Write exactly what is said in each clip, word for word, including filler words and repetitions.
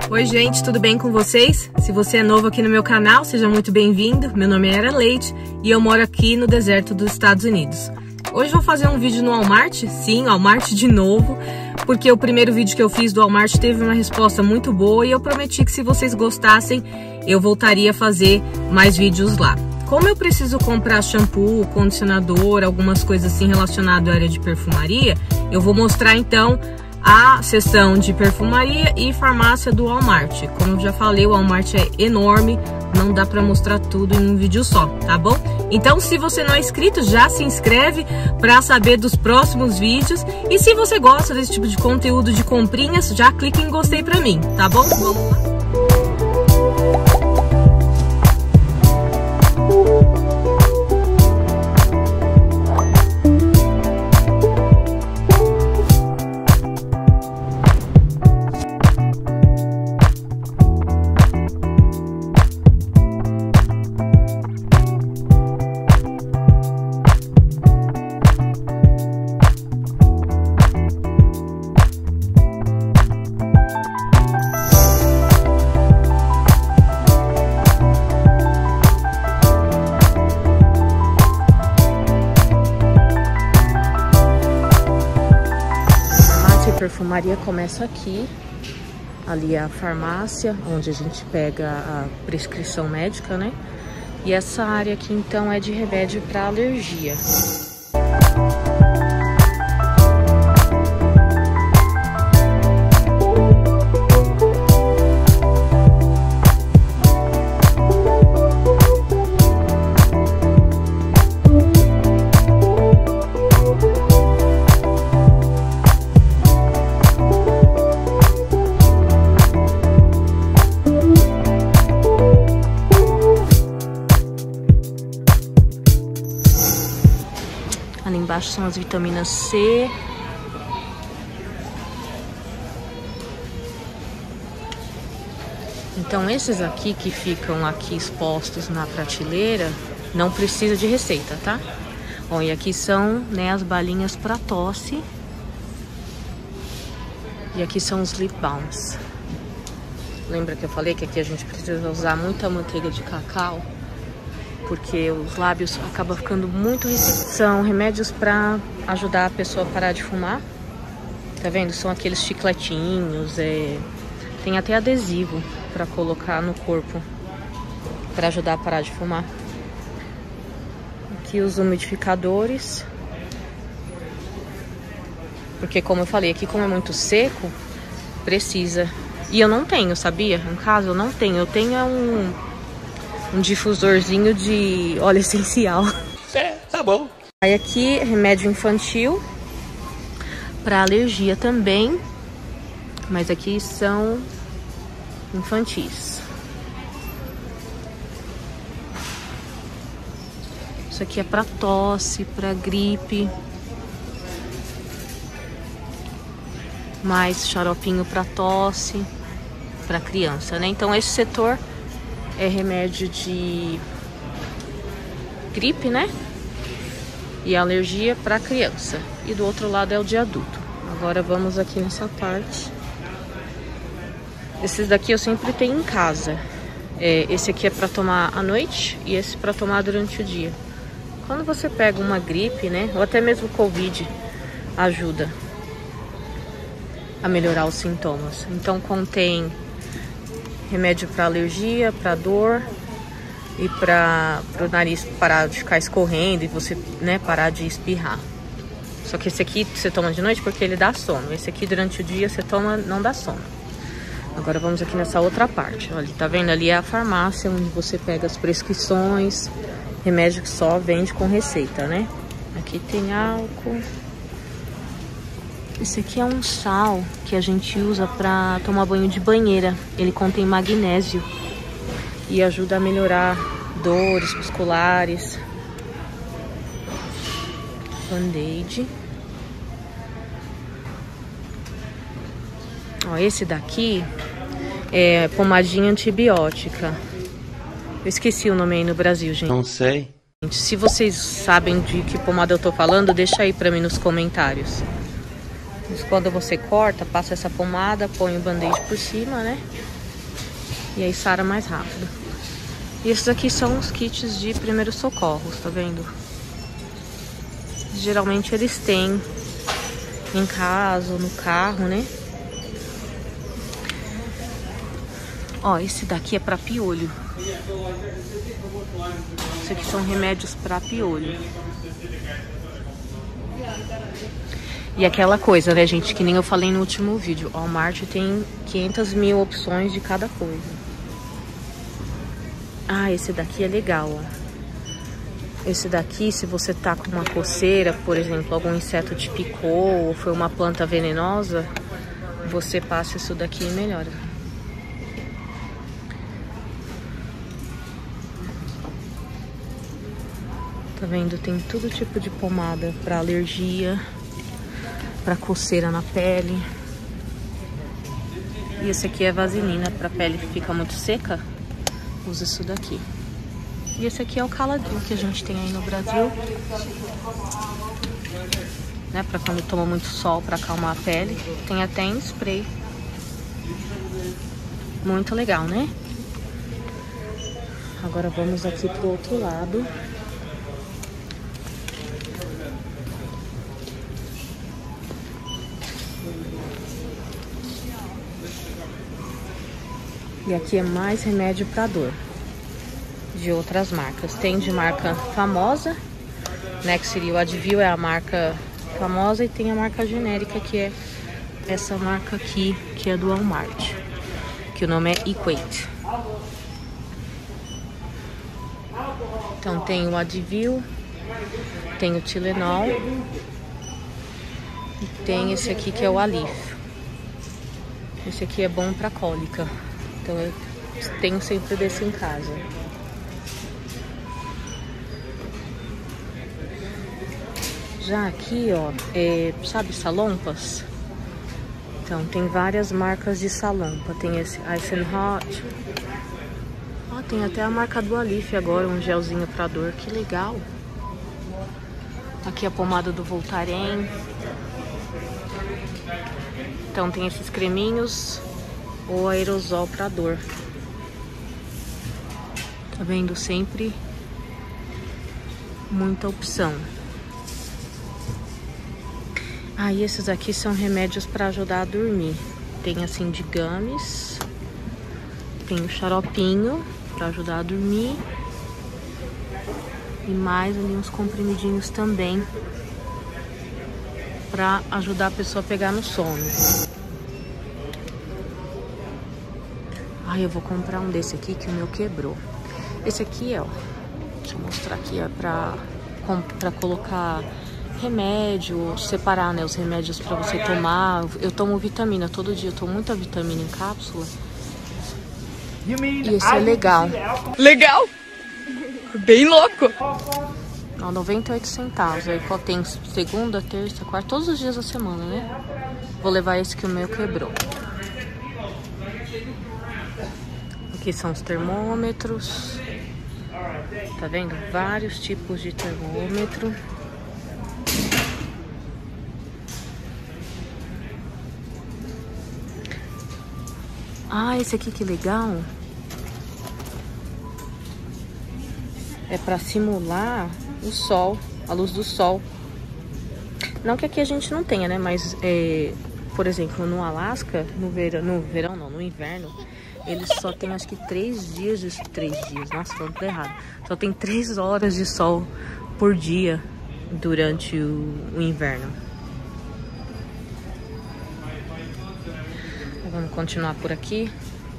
Oi gente, tudo bem com vocês? Se você é novo aqui no meu canal, seja muito bem-vindo. Meu nome é Era Leite e eu moro aqui no deserto dos Estados Unidos. Hoje vou fazer um vídeo no Walmart, sim, Walmart de novo, porque o primeiro vídeo que eu fiz do Walmart teve uma resposta muito boa e eu prometi que se vocês gostassem, eu voltaria a fazer mais vídeos lá. Como eu preciso comprar shampoo, condicionador, algumas coisas assim relacionadas à área de perfumaria, eu vou mostrar então a seção de perfumaria e farmácia do Walmart. Como eu já falei, o Walmart é enorme, não dá para mostrar tudo em um vídeo só, tá bom? Então, se você não é inscrito, já se inscreve para saber dos próximos vídeos. E se você gosta desse tipo de conteúdo de comprinhas, já clica em gostei para mim, tá bom? Vamos lá? A perfumaria começa aqui, ali é a farmácia, onde a gente pega a prescrição médica, né? E essa área aqui, então, é de remédio para alergia. Ali embaixo são as vitaminas C. Então esses aqui que ficam aqui expostos na prateleira, não precisa de receita, tá? Ó, e aqui são, né, as balinhas para tosse. E aqui são os lip balms. Lembra que eu falei que aqui a gente precisa usar muita manteiga de cacau? Porque os lábios acabam ficando muito ressecos. São remédios para ajudar a pessoa a parar de fumar. Tá vendo? São aqueles chicletinhos, é... tem até adesivo para colocar no corpo para ajudar a parar de fumar. Aqui os umidificadores. Porque como eu falei, aqui como é muito seco, precisa. E eu não tenho, sabia? No caso, eu não tenho. Eu tenho um... um difusorzinho de óleo essencial. É, tá bom. Aí aqui, remédio infantil para alergia também, mas aqui são infantis. Isso aqui é para tosse, para gripe. Mais xaropinho para tosse, para criança, né? Então esse setor é remédio de gripe, né? E alergia para criança. E do outro lado é o de adulto. Agora vamos aqui nessa parte. Esses daqui eu sempre tenho em casa. É, esse aqui é para tomar à noite e esse para tomar durante o dia. Quando você pega uma gripe, né? Ou até mesmo Covid, ajuda a melhorar os sintomas. Então contém remédio para alergia, para dor e para o nariz parar de ficar escorrendo e você, né, parar de espirrar. Só que esse aqui você toma de noite porque ele dá sono. Esse aqui durante o dia você toma, não dá sono. Agora vamos aqui nessa outra parte. Olha, tá vendo? Ali é a farmácia onde você pega as prescrições, remédio que só vende com receita, né? Aqui tem álcool. Esse aqui é um sal que a gente usa para tomar banho de banheira. Ele contém magnésio e ajuda a melhorar dores musculares. Band-aid. Ó, esse daqui é pomadinha antibiótica. Eu esqueci o nome aí no Brasil, gente. Não sei. Se vocês sabem de que pomada eu tô falando, deixa aí pra mim nos comentários. Mas quando você corta, passa essa pomada, põe o band-aid por cima, né? E aí sara mais rápido. E esses aqui são os kits de primeiros socorros, tá vendo? Geralmente eles têm em casa ou no carro, né? Ó, esse daqui é pra piolho. Isso aqui são remédios pra piolho. E aquela coisa, né, gente, que nem eu falei no último vídeo. O Walmart tem quinhentas mil opções de cada coisa. Ah, esse daqui é legal, ó. Esse daqui, se você tá com uma coceira, por exemplo, algum inseto te picou ou foi uma planta venenosa, você passa isso daqui e melhora. Tá vendo? Tem todo tipo de pomada pra alergia, pra coceira na pele. E esse aqui é vaselina pra pele que fica muito seca. Usa isso daqui. E esse aqui é o caladinho que a gente tem aí no Brasil, né, pra quando toma muito sol, pra acalmar a pele. Tem até em spray. Muito legal, né? Agora vamos aqui pro outro lado. E aqui é mais remédio pra dor, de outras marcas. Tem de marca famosa, né, que seria o Advil, é a marca famosa, e tem a marca genérica, que é essa marca aqui, que é do Walmart, que o nome é Equate. Então tem o Advil, tem o Tylenol e tem esse aqui que é o Alif. Esse aqui é bom pra cólica. Então eu tenho sempre desse em casa. Já aqui, ó, é, sabe Salompas? Então tem várias marcas de Salompa. Tem esse Ice and Hot. Ó, tem até a marca do Alif agora, um gelzinho pra dor. Que legal. Aqui a pomada do Voltaren. Então tem esses creminhos ou aerosol pra dor. Tá vendo? Sempre muita opção. Ah, e esses aqui são remédios pra ajudar a dormir. Tem assim de gummies. Tem o xaropinho pra ajudar a dormir. E mais ali uns comprimidinhos também pra ajudar a pessoa a pegar no sono. Ai, eu vou comprar um desse aqui que o meu quebrou. Esse aqui, ó, deixa eu mostrar aqui, é pra, pra colocar remédio, separar, né, os remédios pra você tomar. Eu tomo vitamina todo dia, eu tomo muita vitamina em cápsula. E esse é legal. Legal? Bem louco. Ó, noventa e oito centavos. Aí tem segunda, terça, quarta, todos os dias da semana, né? Vou levar esse que o meu quebrou. Aqui são os termômetros. Tá vendo? Vários tipos de termômetro. Ah, esse aqui que legal. É pra simular o sol, a luz do sol. Não que aqui a gente não tenha, né? Mas, é, por exemplo, no Alasca, no verão, no verão não, no inverno, eles só tem acho que três dias, de, três dias, nossa, falando tudo errado. Só tem três horas de sol por dia durante o, o inverno. Vamos continuar por aqui.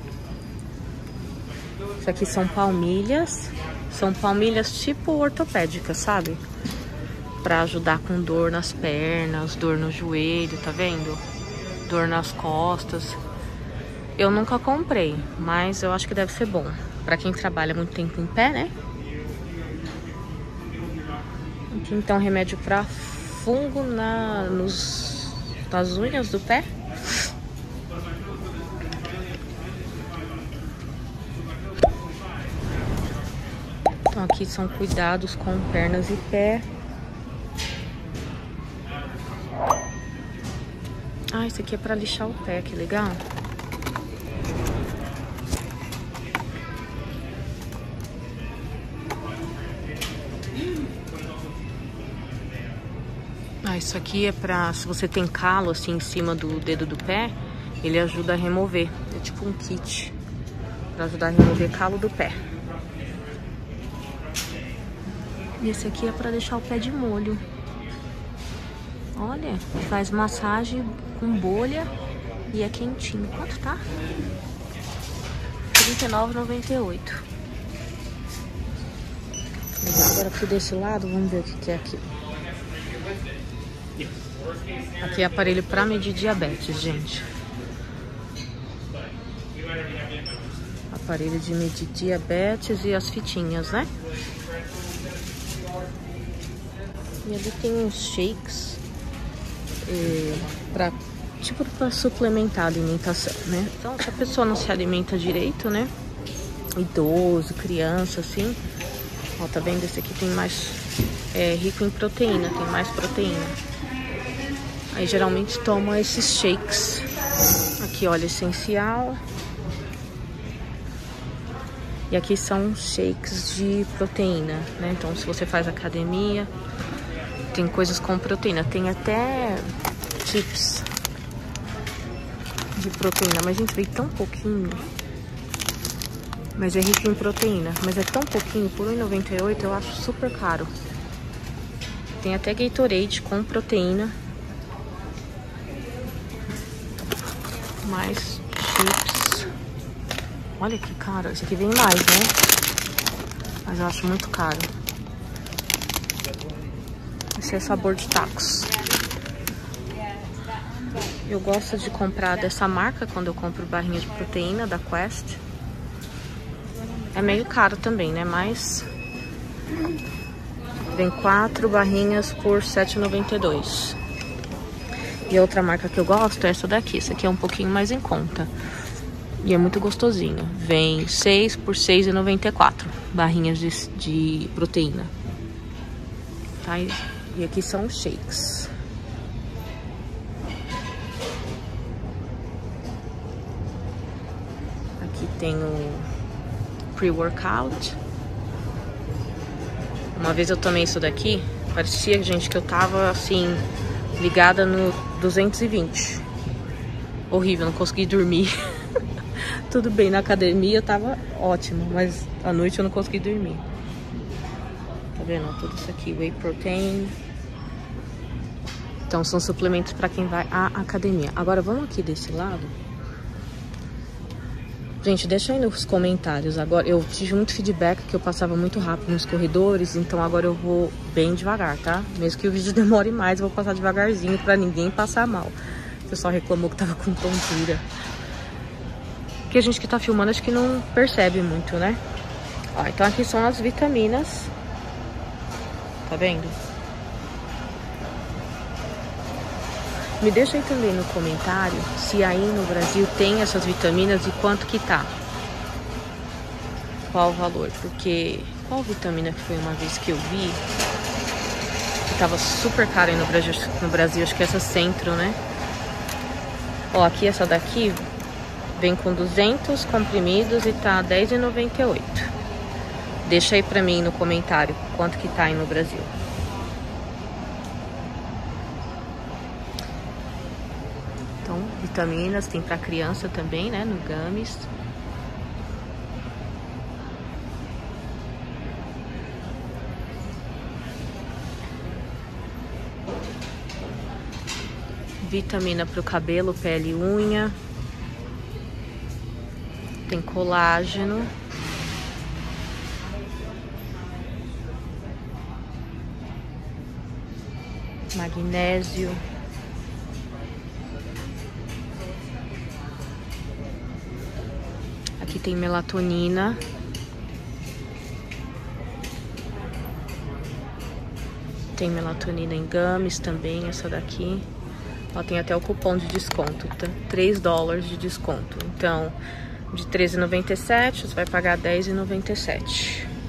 Isso aqui são palmilhas. São palmilhas tipo ortopédicas, sabe? Pra ajudar com dor nas pernas, dor no joelho, tá vendo? Dor nas costas. Eu nunca comprei, mas eu acho que deve ser bom. Pra quem trabalha muito tempo em pé, né? Aqui então remédio pra fungo na, nos, nas unhas do pé. Então aqui são cuidados com pernas e pé. Ah, esse aqui é pra lixar o pé, que legal. Isso aqui é pra, se você tem calo assim em cima do dedo do pé, ele ajuda a remover. É tipo um kit pra ajudar a remover calo do pé. E esse aqui é pra deixar o pé de molho. Olha, faz massagem com bolha e é quentinho. Quanto tá? trinta e nove reais e noventa e oito centavos. Agora aqui desse lado, vamos ver o que, que é aqui. Aqui é aparelho para medir diabetes, gente. Aparelho de medir diabetes e as fitinhas, né? E ali tem uns shakes eh, para tipo para suplementar a alimentação, né? Então, se a pessoa não se alimenta direito, né? Idoso, criança, assim. Ó, tá vendo? Esse aqui tem mais... É rico em proteína, tem mais proteína. Aí, geralmente, toma esses shakes. Aqui, óleo essencial. E aqui são shakes de proteína, né? Então, se você faz academia, tem coisas com proteína. Tem até chips de proteína, mas gente, veio tão pouquinho. Mas é rico em proteína, mas é tão pouquinho, por um real e noventa e oito centavos, eu acho super caro. Tem até Gatorade com proteína. Mais chips. Olha que caro, esse aqui vem mais, né? Mas eu acho muito caro. Esse é sabor de tacos. Eu gosto de comprar dessa marca quando eu compro barrinha de proteína da Quest. É meio caro também, né? Mas vem quatro barrinhas por sete reais e noventa e dois centavos. E a outra marca que eu gosto é essa daqui. Essa aqui é um pouquinho mais em conta. E é muito gostosinho. Vem seis por seis reais e noventa e quatro centavos. Barrinhas de, de proteína. Tá? E aqui são os shakes. Aqui tem o pre-workout. Uma vez eu tomei isso daqui, parecia, gente, que eu tava assim, ligada no duzentos e vinte. Horrível, não consegui dormir. Tudo bem, na academia tava ótimo, mas à noite eu não consegui dormir. Tá vendo? Tudo isso aqui, whey protein. Então são suplementos para quem vai à academia. Agora vamos aqui desse lado. Gente, deixa aí nos comentários. Agora, eu tive muito feedback que eu passava muito rápido nos corredores, então agora eu vou bem devagar, tá? Mesmo que o vídeo demore mais, eu vou passar devagarzinho pra ninguém passar mal. O pessoal reclamou que tava com tontura. Porque a gente que tá filmando, acho que não percebe muito, né? Ó, então aqui são as vitaminas. Tá vendo? Me deixa aí também no comentário se aí no Brasil tem essas vitaminas e quanto que tá. Qual o valor? Porque qual vitamina que foi uma vez que eu vi que tava super cara aí no Brasil, no Brasil, acho que é essa Centro, né? Ó, aqui essa daqui vem com duzentos comprimidos e tá dez reais e noventa e oito centavos. Deixa aí pra mim no comentário quanto que tá aí no Brasil. Então, vitaminas tem pra criança também, né? No Gummies. Vitamina pro cabelo, pele e unha. Tem colágeno. Magnésio. Aqui tem melatonina. Tem melatonina em Gummies também, essa daqui. Ó, tem até o cupom de desconto, tá? três dólares de desconto. Então, de treze reais e noventa e sete centavos, você vai pagar dez reais e noventa e sete centavos.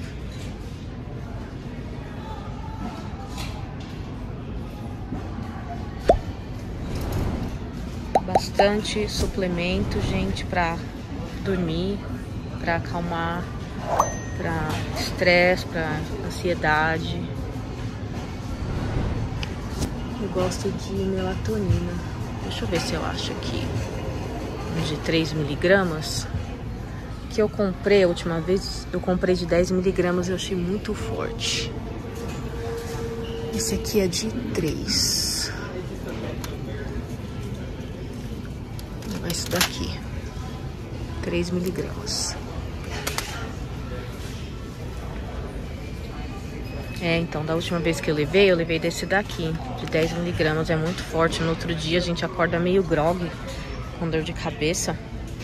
Bastante suplemento, gente, pra dormir, pra acalmar, pra estresse, pra ansiedade. Eu gosto de melatonina. Deixa eu ver se eu acho aqui. De três miligramas. Que eu comprei a última vez. Eu comprei de dez miligramas e eu achei muito forte. Esse aqui é de três. Vou levar esse daqui. três miligramas. É, então, da última vez que eu levei, eu levei desse daqui, de dez miligramas. É muito forte. No outro dia a gente acorda meio grog, com dor de cabeça.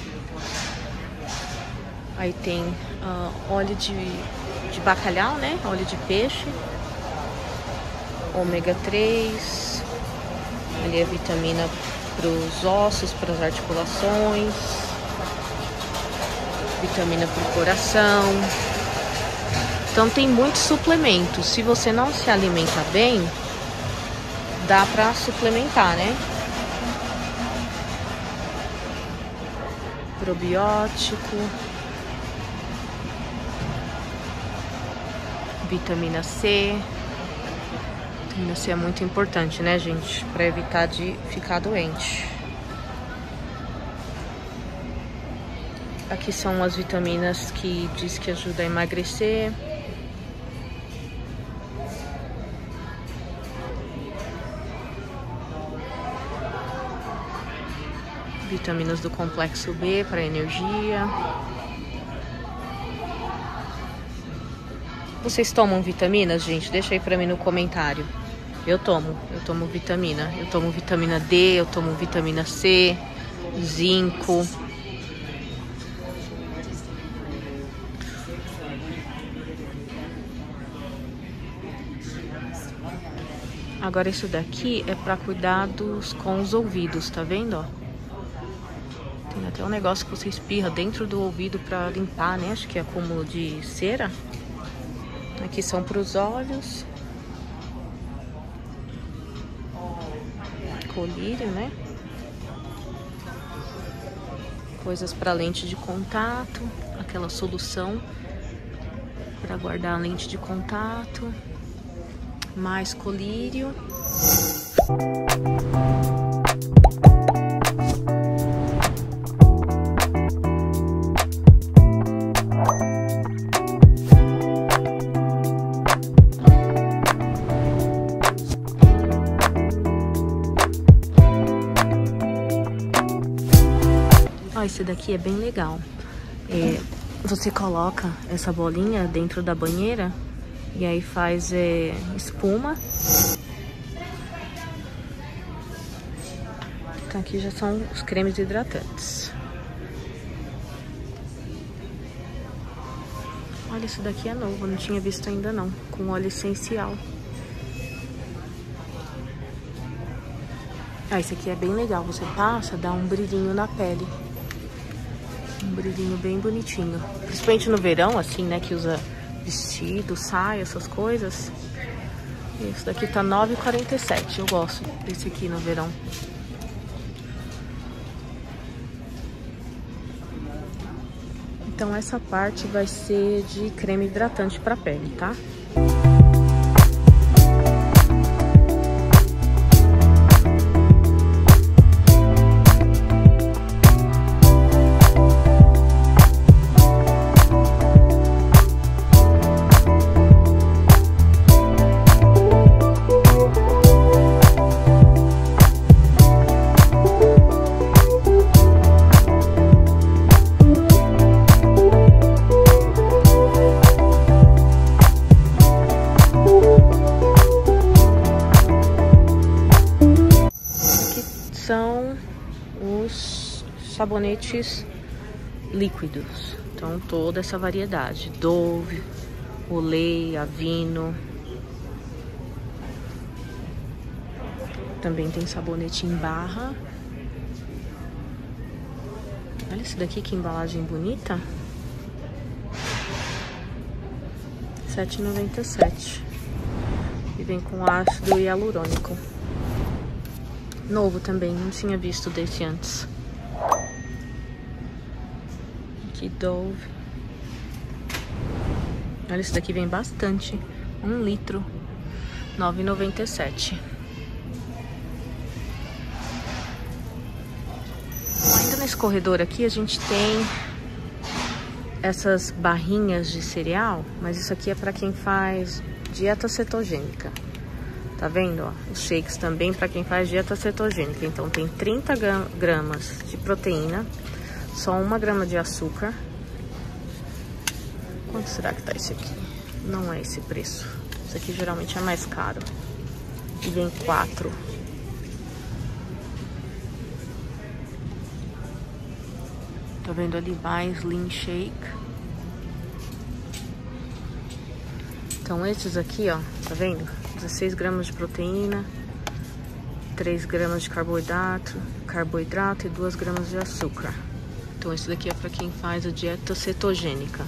Aí tem uh, óleo de, de bacalhau, né? Óleo de peixe. Ômega três. Ali é vitamina para os ossos, para as articulações. Vitamina para o coração. Então tem muitos suplementos. Se você não se alimenta bem, dá pra suplementar, né? Probiótico. Vitamina C. Vitamina C é muito importante, né, gente? Pra evitar de ficar doente. Aqui são as vitaminas que diz que ajuda a emagrecer. Vitaminas do complexo B para energia. Vocês tomam vitaminas, gente? Deixa aí pra mim no comentário. Eu tomo, eu tomo vitamina. Eu tomo vitamina D, eu tomo vitamina C, zinco. Agora isso daqui é pra cuidados com os ouvidos, tá vendo, ó? Tem até um negócio que você espirra dentro do ouvido pra limpar, né? Acho que é acúmulo de cera. Aqui são pros olhos. Colírio, né? Coisas pra lente de contato. Aquela solução pra guardar a lente de contato. Mais colírio. Ó, esse daqui é bem legal. É, você coloca essa bolinha dentro da banheira e aí faz é, espuma. Então aqui já são os cremes hidratantes. Olha, isso daqui é novo, eu não tinha visto ainda não. Com óleo essencial. Ah, esse aqui é bem legal. Você passa, dá um brilhinho na pele. Um brilhinho bem bonitinho. Principalmente no verão, assim, né? Que usa vestido, saia, essas coisas. Esse daqui tá nove reais e quarenta e sete centavos. Eu gosto desse aqui no verão. Então essa parte vai ser de creme hidratante pra pele, tá? São os sabonetes líquidos. Então toda essa variedade, Dove, Olay, Aveeno. Também tem sabonete em barra. Olha esse daqui, que embalagem bonita. sete reais e noventa e sete centavos. E vem com ácido hialurônico. Novo também, não tinha visto desse antes. Aqui, Dove. Olha, esse daqui vem bastante. Um litro. nove reais e noventa e sete centavos. nesse corredor aqui a gente tem essas barrinhas de cereal, mas isso aqui é para quem faz dieta cetogênica. Tá vendo, ó? Os shakes também para quem faz dieta cetogênica. Então tem trinta gramas de proteína, só uma grama de açúcar. Quanto será que tá esse aqui? Não é esse preço. Esse aqui geralmente é mais caro. E vem quatro. Tá vendo ali mais Lean Shake. Então esses aqui, ó, tá vendo? dezesseis gramas de proteína, três gramas de carboidrato, carboidrato e duas gramas de açúcar. Então esse daqui é para quem faz a dieta cetogênica.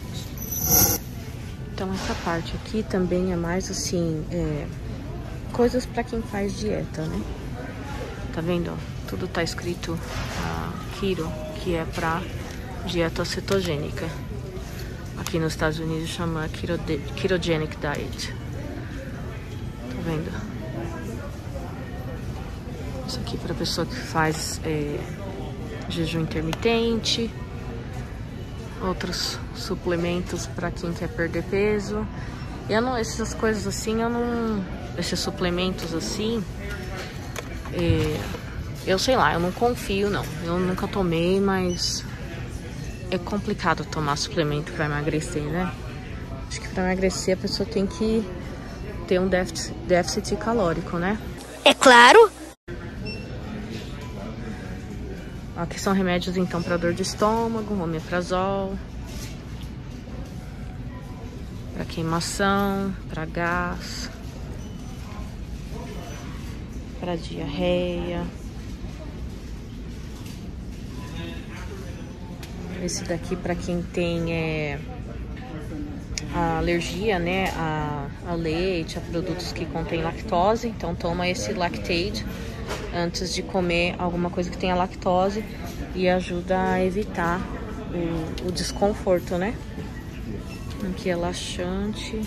Então essa parte aqui também é mais assim, é, coisas para quem faz dieta, né? Tá vendo, ó? Tudo tá escrito uh, keto, que é para dieta cetogênica. Aqui nos Estados Unidos chama ketogenic diet. Tá vendo? Isso aqui para pessoa que faz é, jejum intermitente. Outros suplementos para quem quer perder peso. Eu não, essas coisas assim, eu não, esses suplementos assim, é, eu sei lá, eu não confio não. Eu nunca tomei, mas é complicado tomar suplemento para emagrecer, né? Acho que para emagrecer a pessoa tem que ter um déficit, déficit calórico, né? É claro. Aqui são remédios então para dor de estômago, omeprazol, para queimação, para gás, para diarreia. Esse daqui para quem tem é, a alergia, né, a, a leite, a produtos que contêm lactose. Então toma esse Lactaid antes de comer alguma coisa que tenha lactose e ajuda a evitar o, o desconforto, né? Aqui é laxante,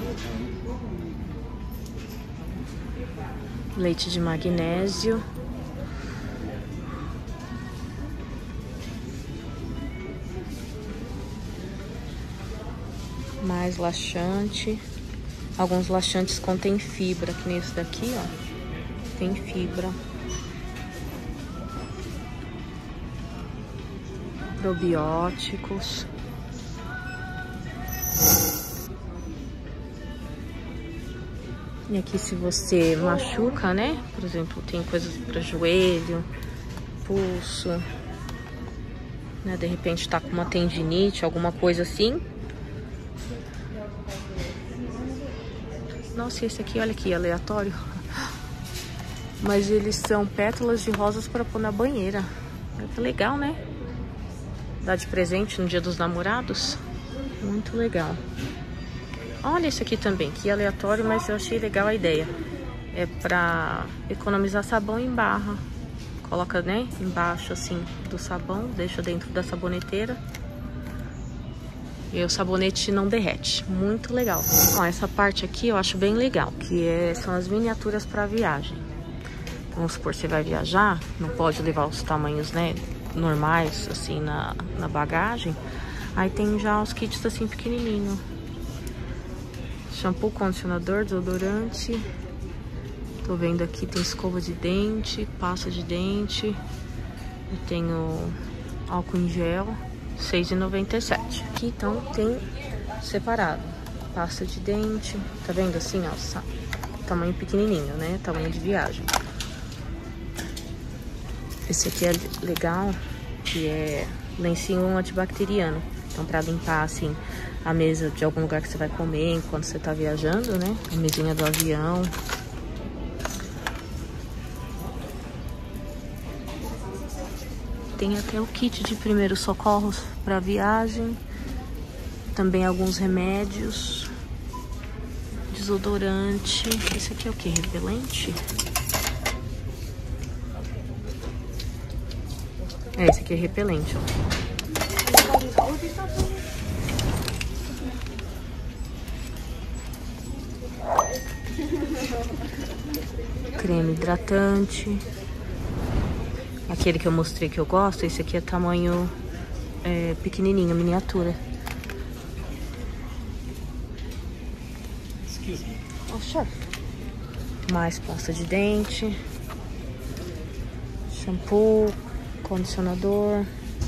leite de magnésio, mais laxante. Alguns laxantes contêm fibra, que nem esse daqui, ó. Tem fibra. Probióticos. E aqui se você machuca, né? Por exemplo, tem coisas para joelho, pulso, né? De repente tá com uma tendinite, alguma coisa assim. Nossa, esse aqui, olha aqui, aleatório. Mas eles são pétalas de rosas para pôr na banheira. Que legal, né? Dar de presente no Dia dos Namorados. Muito legal. Olha esse aqui também, que é aleatório, mas eu achei legal a ideia. É pra economizar sabão em barra. Coloca, né, embaixo assim do sabão, deixa dentro da saboneteira. E o sabonete não derrete. Muito legal. Ó, essa parte aqui eu acho bem legal, que é, são as miniaturas para viagem. Vamos supor, você vai viajar, não pode levar os tamanhos, né, normais, assim, na, na bagagem. Aí tem já os kits assim pequenininho. Shampoo, condicionador, desodorante. Tô vendo aqui, tem escova de dente, pasta de dente. Eu tenho álcool em gel, seis reais e noventa e sete centavos. Aqui então tem separado pasta de dente, tá vendo assim, ó, tamanho pequenininho, né, tamanho de viagem. Esse aqui é legal, que é lencinho antibacteriano. Então pra limpar assim a mesa de algum lugar que você vai comer enquanto você tá viajando, né, a mesinha do avião. Tem até o kit de primeiros socorros para viagem. Também alguns remédios. Desodorante. Esse aqui é o que? Repelente? É, esse aqui é repelente, ó. Creme hidratante. Aquele que eu mostrei que eu gosto, esse aqui é tamanho é, pequenininho, miniatura. Excuse me. Oh, sure. Mais pasta de dente, shampoo, condicionador.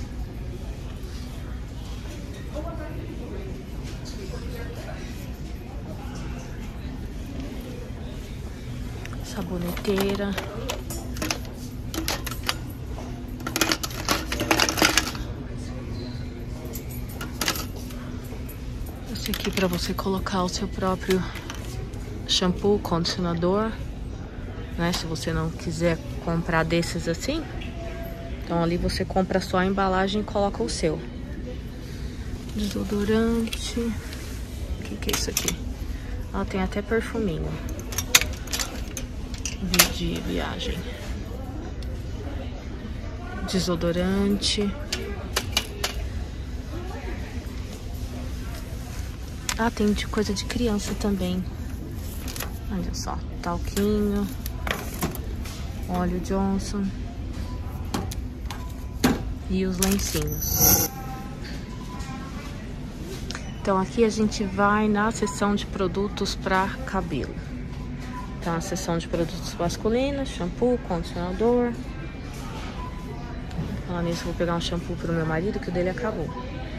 Saboneteira. Esse aqui para você colocar o seu próprio shampoo, condicionador, né? Se você não quiser comprar desses assim, então ali você compra só a embalagem e coloca o seu. Desodorante. O que que é isso aqui? Ela tem até perfuminho de viagem. Desodorante. Ah, tem de coisa de criança também. Olha só, talquinho, óleo Johnson e os lencinhos. Então aqui a gente vai na seção de produtos para cabelo. Então a seção de produtos masculinos, shampoo, condicionador. Falando nisso, eu vou pegar um shampoo pro meu marido, que o dele acabou.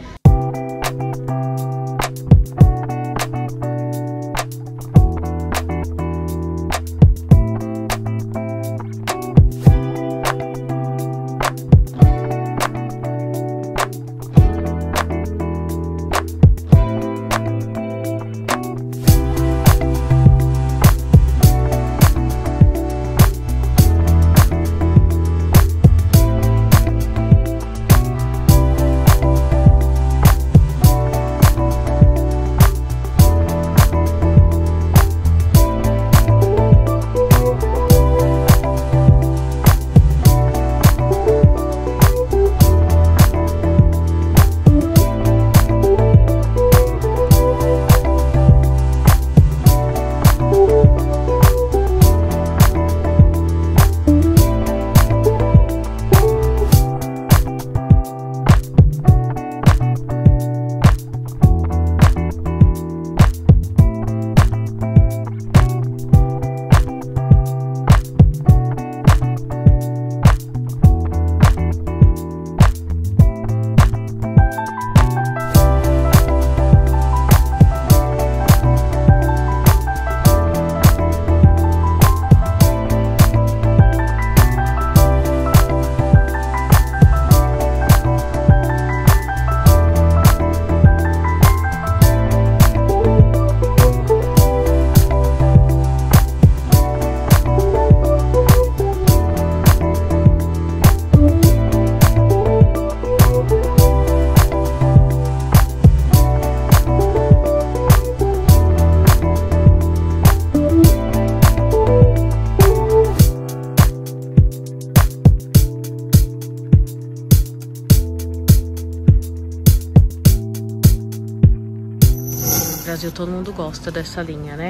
Brasil todo mundo gosta dessa linha, né?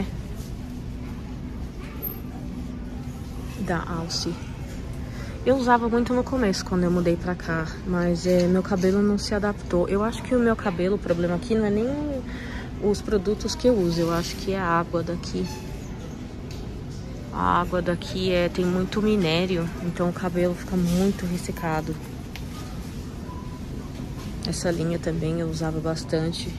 Da Alce. Eu usava muito no começo, quando eu mudei pra cá, mas é, meu cabelo não se adaptou. Eu acho que o meu cabelo, o problema aqui não é nem os produtos que eu uso, eu acho que é a água daqui. A água daqui é, tem muito minério, então o cabelo fica muito ressecado. Essa linha também eu usava bastante.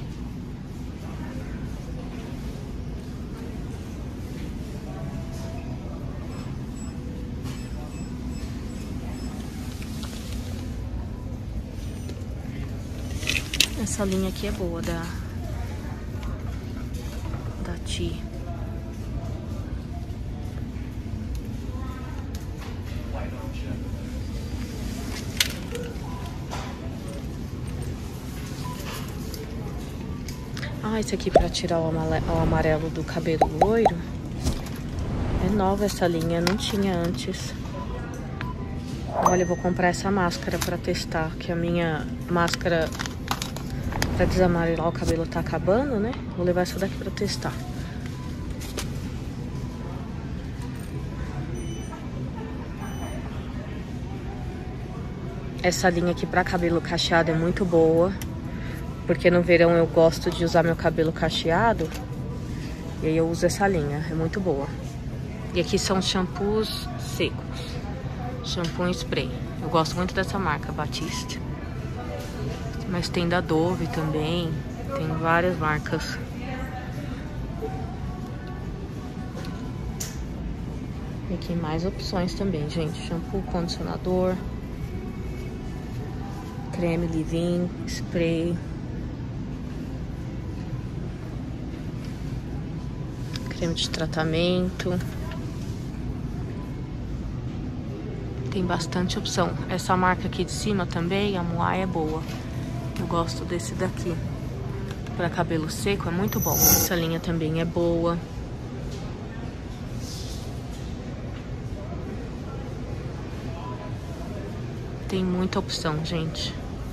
Essa linha aqui é boa, da da Ti. Ah, esse aqui pra tirar o amarelo do cabelo loiro. É nova essa linha, não tinha antes. Olha, eu vou comprar essa máscara pra testar, que a minha máscara pra desamarelar o cabelo tá acabando, né? Vou levar essa daqui pra testar. Essa linha aqui pra cabelo cacheado é muito boa, porque no verão eu gosto de usar meu cabelo cacheado, e aí eu uso essa linha, é muito boa. E aqui são shampoos secos, shampoo em spray. Eu gosto muito dessa marca, Batiste. Mas tem da Dove também, tem várias marcas. E aqui mais opções também, gente. Shampoo, condicionador, creme leave-in, spray, creme de tratamento. Tem bastante opção. Essa marca aqui de cima também, a Moai, é boa. Eu gosto desse daqui. Para cabelo seco é muito bom. Essa linha também é boa. Tem muita opção, gente.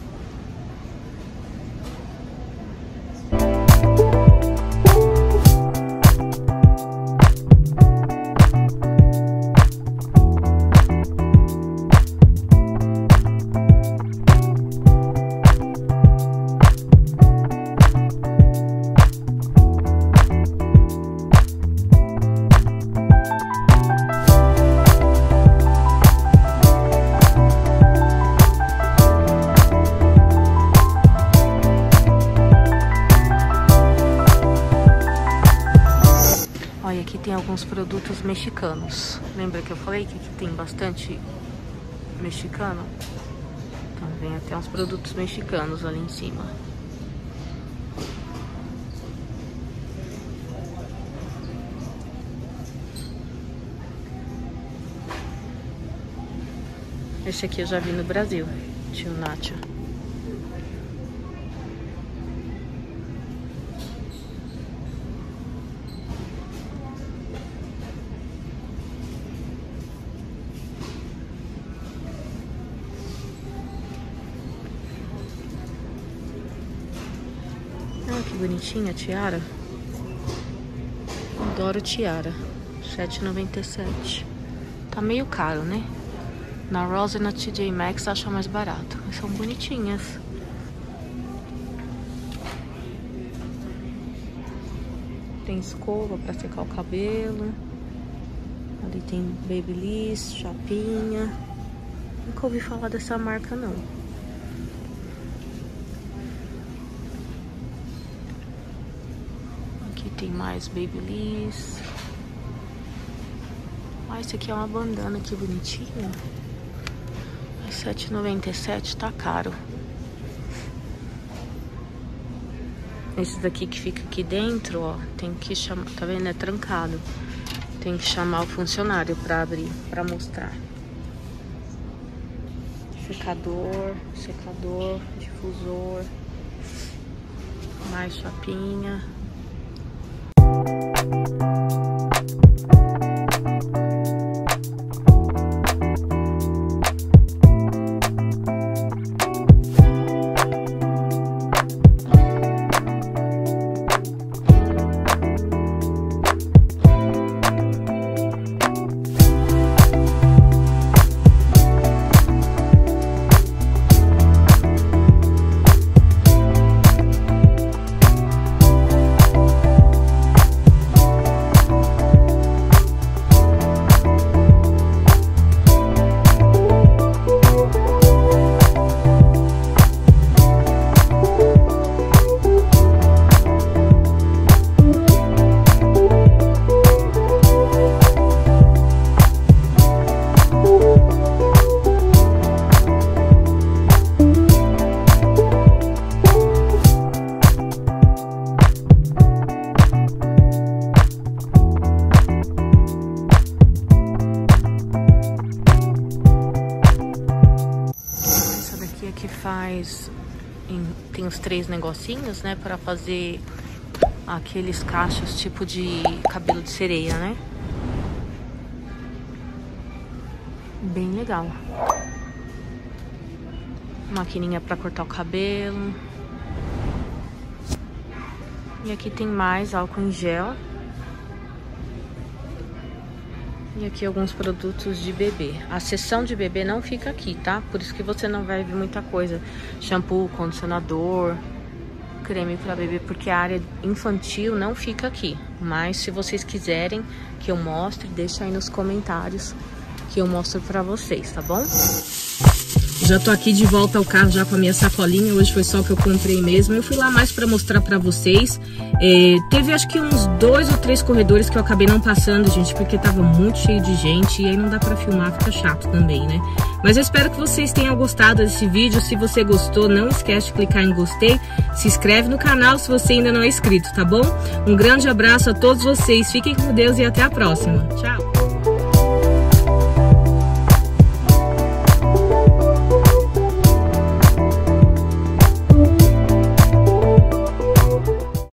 Aqui tem alguns produtos mexicanos. Lembra que eu falei que aqui tem bastante mexicano? Então vem até uns produtos mexicanos ali em cima. Esse aqui eu já vi no Brasil, Tio Nacho. Ah, que bonitinha a tiara. Adoro tiara. sete reais e noventa e sete centavos. Tá meio caro, né? Na Ross e na T J Maxx acha mais barato. Mas são bonitinhas. Tem escova pra secar o cabelo. Ali tem Babyliss, chapinha. Nunca ouvi falar dessa marca, não. Tem mais Babyliss. Ah, esse aqui é uma bandana, que bonitinha. sete reais e noventa e sete centavos, tá caro. Esse daqui que fica aqui dentro, ó, tem que chamar, tá vendo? É trancado. Tem que chamar o funcionário pra abrir, pra mostrar. Secador, secador, difusor. Mais chapinha. Faz em, tem os três negocinhos, né, para fazer aqueles cachos tipo de cabelo de sereia, né? Bem legal. Maquininha para cortar o cabelo. E aqui tem mais álcool em gel. E aqui alguns produtos de bebê. A seção de bebê não fica aqui, tá? Por isso que você não vai ver muita coisa. Shampoo, condicionador, creme para bebê, porque a área infantil não fica aqui. Mas se vocês quiserem que eu mostre, deixa aí nos comentários que eu mostro pra vocês, tá bom? Já tô aqui de volta ao carro já com a minha sacolinha. Hoje foi só que eu comprei mesmo. Eu fui lá mais pra mostrar pra vocês. É, teve acho que uns dois ou três corredores que eu acabei não passando, gente, porque tava muito cheio de gente e aí não dá pra filmar, fica chato também, né? Mas eu espero que vocês tenham gostado desse vídeo. Se você gostou, não esquece de clicar em gostei. Se inscreve no canal se você ainda não é inscrito, tá bom? Um grande abraço a todos vocês. Fiquem com Deus e até a próxima. Tchau!